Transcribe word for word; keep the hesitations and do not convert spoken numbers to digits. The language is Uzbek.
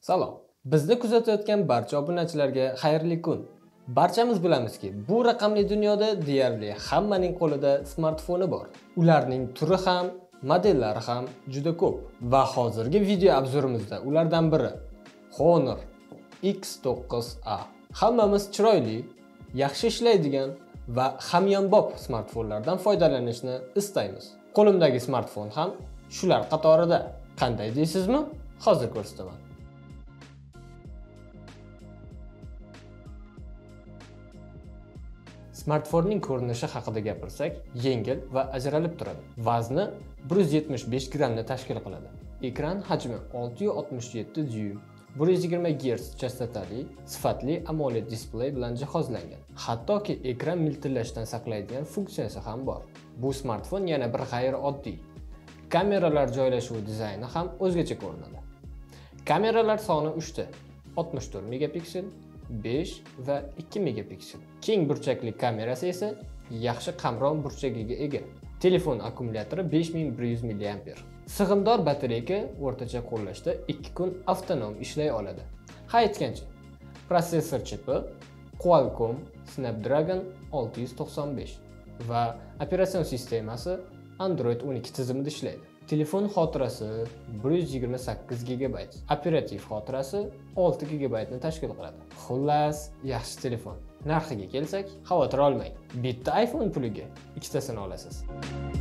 Salom. Bizni kuzatayotgan barcha obunachilarga xayrli kun. Barchamiz bilamizki, bu raqamli dunyoda deyarli hammaning qo'lida smartfoni bor. Ularning turi ham, modellari ham juda ko'p. Va hozirgi video obzorimizda ulardan biri Honor X to'qqiz A. Hammamiz chiroyli, yaxshi ishlaydigan va hamyonbop smartfonlardan foydalanishni istaymiz. Qo'limdagi smartfon ham shular qatorida. Qanday deysizmi? Hozir ko'rsataman. Smartfonning ko'rinishi haqida gapirsak, yengil va ajralib turadi. Vazni bir yuz yetmish besh grammni tashkil qiladi. Ekran hajmi olti yuz oltmish yetti dyuym, bir yuz yigirma gerts chastotali, sifatli AMOLED displey bilan jihozlangan. Hattoki ekran miltillashdan saqlaydigan funksiyasi ham bor. Bu smartfon yana bir g'ayrioddiy. Kameralar joylashuvi dizayni ham o'zgacha ko'rinadi. Kameralar soni uchta: oltmish to'rt megapiksel, besh va ikki megapiksel. Keng burchakli kamerasi esa yaxshi qamron burchagiga ega. Telefon akkumulyatori besh ming bir yuz milliamper. Sig'imdor batareyka o'rtacha qo'llashda ikki kun avtonom ishlay oladi. Ha aytgancha, protsessor chipi Qualcomm Snapdragon olti yuz to'qson besh va operatsion sistemasi Android o'n ikki tizimida ishlaydi. Telefon xotirasi bir yuz yigirma sakkiz gigabayt, operativ xotirasi olti gigabaytni tashkil qiladi. Xullas, yaxshi telefon. Narxiga kelsak, xavotir olmang. Bitta iPhone puliga ikkitasini olasiz.